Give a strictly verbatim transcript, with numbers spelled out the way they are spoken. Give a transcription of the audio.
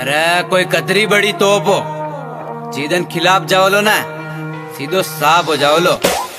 अरे कोई कतरी बड़ी तोप हो, जिदन खिलाफ जाओ लो ना सीधो साफ हो जाओ लो।